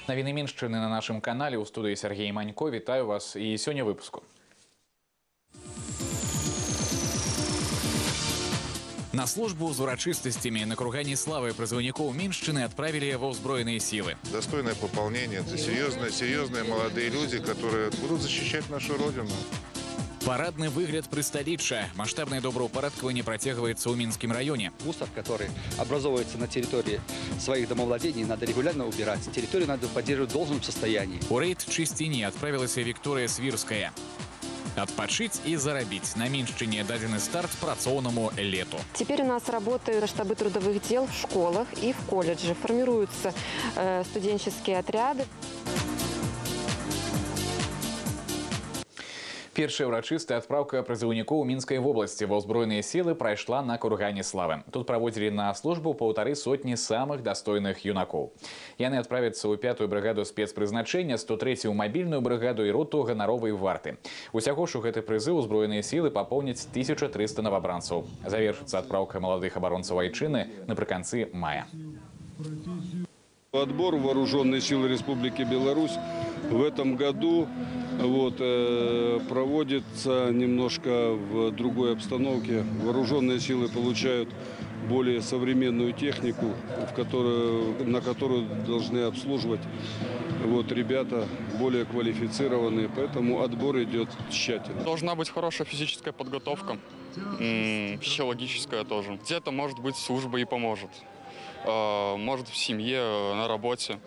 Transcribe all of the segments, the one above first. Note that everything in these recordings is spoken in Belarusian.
Навіны Міншчыны на нашем канале, у студии Сергей Манько. Вітаю вас и сегодня выпуску. На службу з урачыстасцямі на кургане славы прызыўнікоў Міншчыны отправили во ўзброеныя силы. Достойное пополнение. Это серьезные молодые люди, которые будут защищать нашу Родину. Парадный выгляд прысталічча. Масштабное доброупорядкование протягивается в Минском районе. Мусор, который образовывается на территории своих домовладений, надо регулярно убирать. Территорию надо поддерживать в должном состоянии. У рейд чысціні отправилась Виктория Свирская. Отпочить и заробить. На Миншчыне дадзены старт працоўнаму лету. Теперь у нас работают штабы трудовых дел в школах и в колледже. Формируются студенческие отряды. Першая ўрачыстая адпраўка прызыўнікоў Мінскай вобласці ва ўзброеныя сілы прайшла на кургане славы. Тут праводзілі на службу 1,5 самых дастойных юнакоў. Яны адправяцца ў 5-ю брыгаду спецпрызначэння, 103-ю мабільную брыгаду і роту ганаровай варты. Усяго ж у гэты прызыў узброеныя сілы папоўняць 1300 новабранцаў. Завершыцца адпраўка маладых абаронцаў айчыны напрыканцы мая. Отбор в Вооруженные силы Республики Беларусь в этом году проводится немножко в другой обстановке. Вооруженные силы получают более современную технику, на которую должны обслуживать ребята более квалифицированные, поэтому отбор идет тщательно. Должна быть хорошая физическая подготовка, психологическая тоже. Где-то, может быть, служба и поможет. Может, в семье, на работе,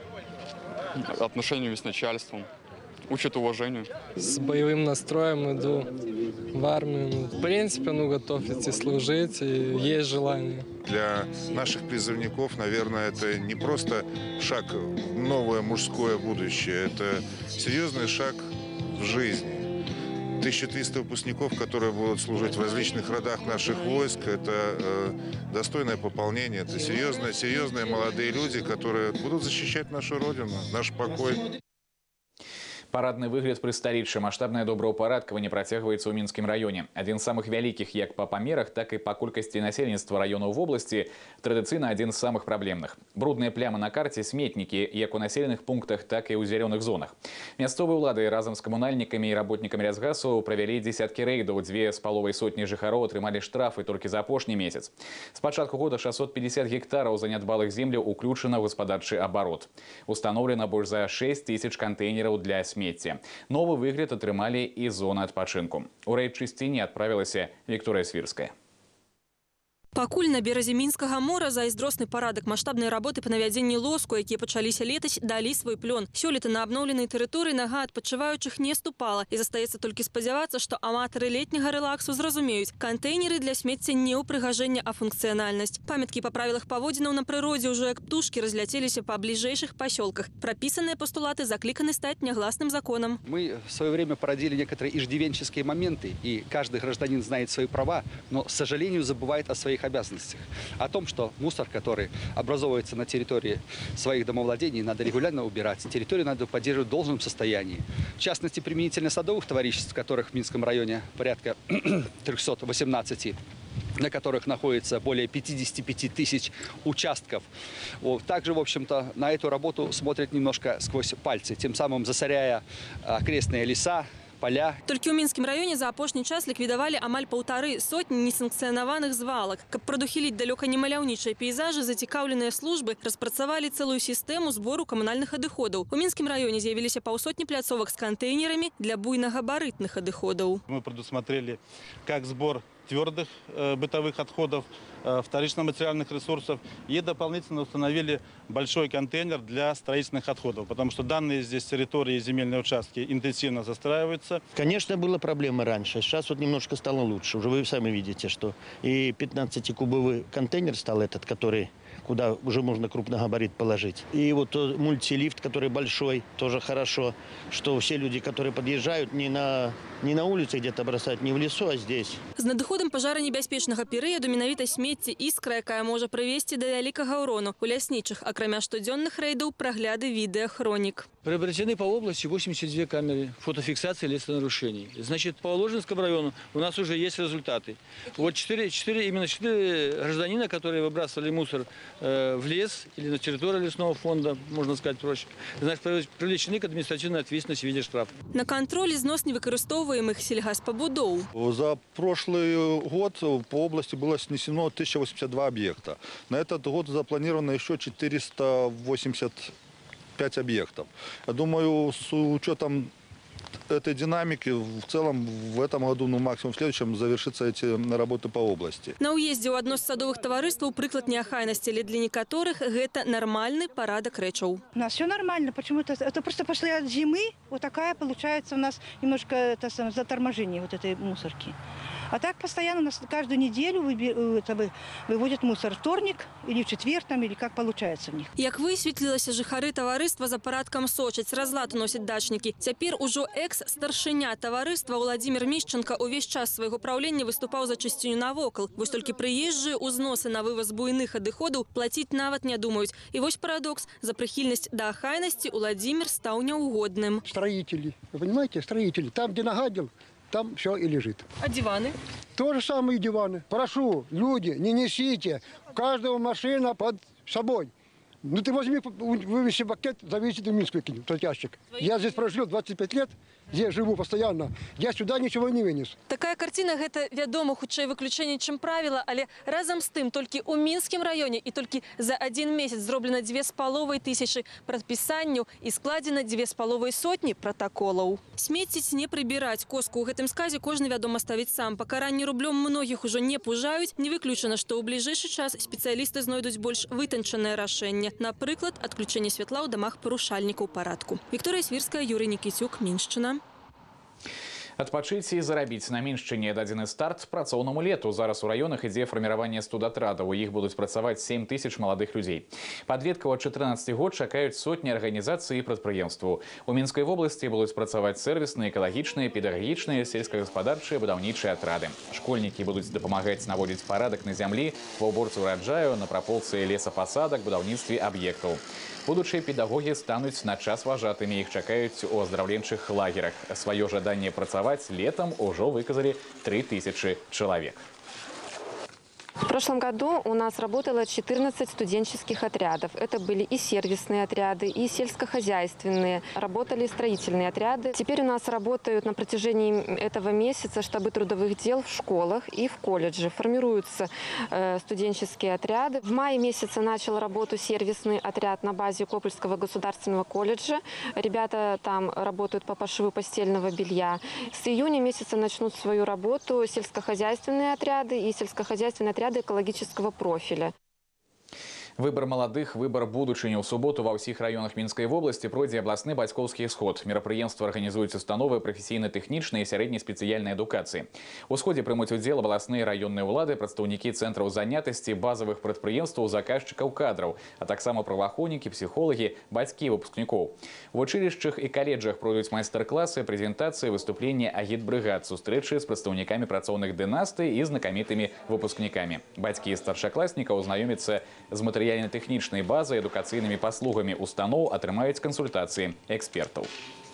отношениями с начальством. Учат уважению. С боевым настроем иду в армию. В принципе, готов идти служить, и есть желание. Для наших призывников, наверное, это не просто шаг в новое мужское будущее, это серьезный шаг в жизни. 1300 выпускников, которые будут служить в различных родах наших войск, это достойное пополнение, это серьезные молодые люди, которые будут защищать нашу Родину, наш покой. Парадный выгляд прысталічча. Масштабное добраўпарадкаванне працягваецца ў Мінскім раёне. Адзін з самых вялікіх як па памерах, так і па колькасці насельніцтва раёнаў вобласці, традыцыйна адзін з самых праблемных. Брудныя плямы на карце, сметнікі як у населеных пунктах, так і ў зялёных зонах. Мясцовыя ўлады разам з камунальнікамі і работнікамі лясгасу правялі дзесяткі рэйдаў, 2,5 сотні жыхароў атрымалі штрафы толькі за апошні месяц. З пачатку года 650 гектараў занядбалых земляў уключана ў гаспадарчы абарот. Устаноўлена больш за 6000 кантэйнераў для смецця. Новый выгляд атрымалі і зоны адпачынку. У рэйд чысціні адправілася Виктория Свирская. Пакуль на беразе Мінскага мора зайздросны парадак маштабнай работы па навядзенні лоску, якія пачаліся летась, далі свой плён. Сёлета на абноўленай тэрыторыі нага адпачываючых не ступала, і застаецца толькі спадзявацца, што аматары летняга рэлаксу зразумеюць. Кантэйнеры для смецця не ўпрыгажэння, а функцыянальнасць. Памяткі па правілах паводзінаў на прыродзе ўжо як птушкі разляцеліся па бліжэйшых пасёлках. Прапісаныя пастулаты закліканы стаць нягласным законам. Мы в свое время породили некоторые иждивенческие моменты, и каждый гражданин знает свои права, но, к сожалению, забывает о своих обязанностях. О том, что мусор, который образовывается на территории своих домовладений, надо регулярно убирать. Территорию надо поддерживать в должном состоянии. В частности, применительно садовых товариществ, которых в Минском районе порядка 318, на которых находится более 55 тысяч участков. Также, в общем-то, на эту работу смотрят немножко сквозь пальцы, тем самым засоряя окрестные леса, поля. Толькі ў Мінскім раёне за апошні час ліквідавалі амаль 1,5 сотні несанкцыянаваных звалак. Каб прадухіліць далёка не маляўнічыя пейзажы, зацікаўленыя службы распрацавалі цэлую сістэму збору камунальных адыходаў. У Мінскім раёне з'явіліся паўсотні пляцовак з кантэйнерамі для буйнагабарытных адыходаў. Мы предусмотрели как сбор твердых бытовых отходов, вторично-материальных ресурсов, и дополнительно установили большой контейнер для строительных отходов, потому что данные здесь территории и земельные участки интенсивно застраиваются. Конечно, была проблема раньше, сейчас немножко стало лучше. Уже вы сами видите, что и 15-кубовый контейнер стал этот, куда уже можно крупногабарит положить. И мультилифт, который большой, тоже хорошо, что все люди, которые подъезжают, не на улице где-то бросать, не в лесу, а здесь. З надыходам пажаранебяспечнага перыяду менавіта смецце іскра, якая можа прывесці да вялікага ўрону. У ляснічых, акрамя штодзённых рэйдаў, прагляды відэахронік. Приобретены по области 82 камеры фотофиксации лесонарушений. Значит, по Ложинскому району у нас уже есть результаты. Вот 4 гражданина, которые выбрасывали мусор в лес или на территорию лесного фонда, можно сказать проще, значит, привлечены к административной ответственности в виде штрафа. На контроль знос невыкарыстоўваемых сельгазпабудоў. За прошлый год по области было снесено 1082 объекта. На этот год запланировано еще 485 объектов. Я думаю, с учетом этой динамики в целом в этом году, максимум в следующем, завершатся эти работы по области. На уезде у одно з садовых товарыстваў прыклад неахайнасці, але для некаторых гэта нормальный парадок рэчаў. У нас все нормально. Почему-то это просто после зимы вот такая получается у нас немножко заторможение вот этой мусорки. А так постоянно у нас каждую неделю выводят мусор вторник или в четверг, или как получается у них. Як высветлілася, жыхары таварыства за парадкам сочаць, разлад уносяць дачнікі. Цяпер ужо экс-старшыня таварыства Владимир Мішченка увесь час свайго праўлення выступаў за чысціню навокал. Вось толькі прыезджыя узносы на вываз буйных адыходаў плаціць нават не думаюць. І вось парадокс. За прыхільнасць да ахайнасці Владимир стаў няўгодным. Строители, вы понимаете, строители. Там, где нагадил, там все и лежит. А диваны? То же самое и диваны. Прошу, люди, не несите. У каждого машина под собой. Ну ты возьми, вывези пакет, завези в Минск, выкинь, тот ящик. Я здесь прожил 25 лет, здесь живу постоянно. Я сюда ничего не вынес. Такая картина, гэта, вядома, хутчэй выключэнне, чым правіла, але разам з тым толькі ў Мінскім раёне і толькі за один месяц зроблена 2500 прадпісанняў і складзена 2500 протаколаў. Смецціць, не прыбіраць коску ў гэтым сказе кожны, вядома, ставіць сам. Пакаранні рублём многіх ужо не пужаюць. Не выключана, што ў бліжэйшы час спецыялісты знойдуць больш вытанчанае рашэнне. Напрыклад, адключэнне святла ў дамах парушальнікаў парадку. Вікторыя Свірская, Юрий Никитюк, Міншчына. Адпачыць і зарабіць на Міншчыне дадзены старт працоўнаму лету. Зараз у раёнах ідзе фарміраванне студатрадаў. У іх будуць працаваць 7000 маладых людзей. Падлеткаў ад 14 год чакаюць сотні арганізацый і прадпрыемстваў. У Мінскай вобласці будуць працаваць сервісныя, экалагічныя, педагагічныя, сельскагаспадарчыя, будаўнічыя атрады. Школьнікі будуць дапамагаць наводзіць парадак на зямлі, ва ўборцы ўраджаю, на праполцы лесапасадак, будаўніцтве аб'ектаў. Будучыя педагогі стануць на час важатымі. Іх чакаюць у аздараўленчых лагерах. Сваё жаданне працаваць летом уже выказали 3000 человек. В прошлом году у нас работало 14 студенческих отрядов. Это были и сервисные отряды, и сельскохозяйственные. Работали строительные отряды. Теперь у нас работают на протяжении этого месяца штабы трудовых дел в школах и в колледже. Формируются студенческие отряды. В мае месяце начал работу сервисный отряд на базе Копольского государственного колледжа. Ребята там работают по пошиву постельного белья. С июня месяца начнут свою работу сельскохозяйственные отряды и сельскохозяйственные отряды экологического профиля. Выбор молодых, выбор будучыні. У суботу ва ўсіх раёнах Мінскай вобласці пройдзе абласны бацькоўскі сход. Мерапрыемства арганізуюць установы прафесійна-тэхнічнай і сярэдняй спецыяльнай адукацыі. У сходзе прымуць удзел абласныя раённыя ўлады, прадстаўнікі цэнтраў занятасці, базавых прадпрыемстваў, заказчыкаў кадраў, а таксама праваахоўнікі, псіхолагі, бацькі выпускнікоў. У вучылішчах і каледжах пройдуць майстар-класы, прэзентацыі, выступленні агітбрыгад, сустрэчы з прадстаўнікамі працоўных дынастый і знакамітымі выпускнікамі. Бацькі і старшакласнікаў знаёмяцца з матэрыяльна-тэхнічнай базай, адукацыйнымі паслугамі устаноў, атрымаюць кансультацыі экспертаў.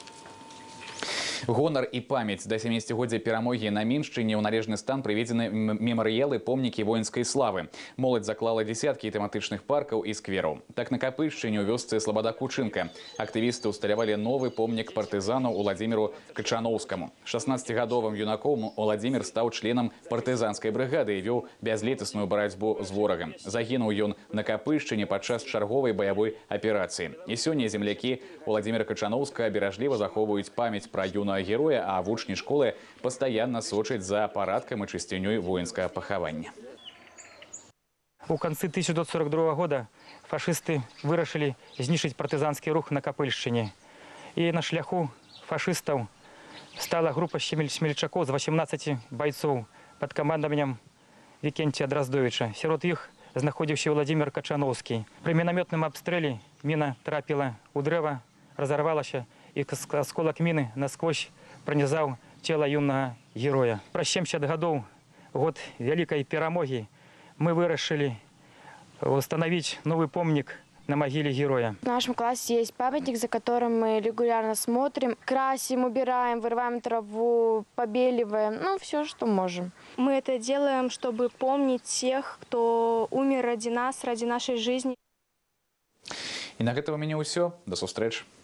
Гонар і памяць. Да 70-годдзя перамогі на Міншчыне ў належны стан прыведзены мемарыялы, помнікі воінскай славы. Моладзь заклала десяткі тэматычных паркаў і сквераў. Так на Капышчыне ў вёсцы Слабада-Кучынка актывісты ўсталявалі новы помнік партызану Уладзіміру Качаноўскаму. 16-гадовым юнаком Уладзімір стаў членам партызанскай брыгады і вёў бязлетасную барацьбу з ворагам. Загінуў ён на Капышчыне падчас чарговай баявой аперацыі. І сёння землякі Уладзіміра Качаноўска беражліва захоўваюць памяць пра юнага героя, а вучні школы постоянно сочаць за парадкам і чысцінёй воінскага пахавання. У канцы 1942 года фашисты вырашылі знішчыць партызанскі рух на Капельшчыне. І на шляху фашистаў стала група смельчакоў з 18 бойцоў пад камандаваннем Вікенція Драздовіча. Сярод іх знаходзіўся Владзімір Качаноўскі. Пры мінамётным абстрэле міна трапіла ў дрэва, разарвалася, і асколак міны насквозь пронізаў цела юнага героя. Праз 70 гадоў, год вялікай перамогі, мы вырашылі установіць новы помнік на могиле героя. В нашем классе есть памятник, за которым мы регулярно смотрим, красим, убираем, вырываем траву, побеливаем, ну, все, что можем. Мы это делаем, чтобы помнить тех, кто умер ради нас, ради нашей жизни. И на этом у меня все. До встречи.